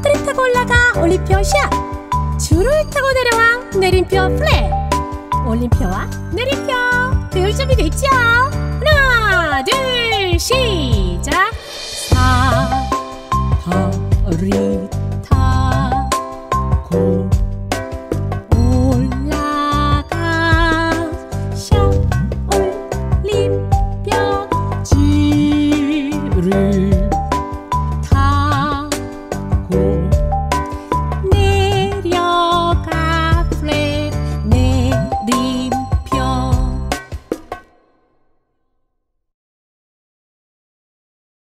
카트를 타고 올라가 올림표 샷. 줄을 타고 내려와 내림표 플랫. 올림표와 내림표 배울 준비 됐죠? 하나 둘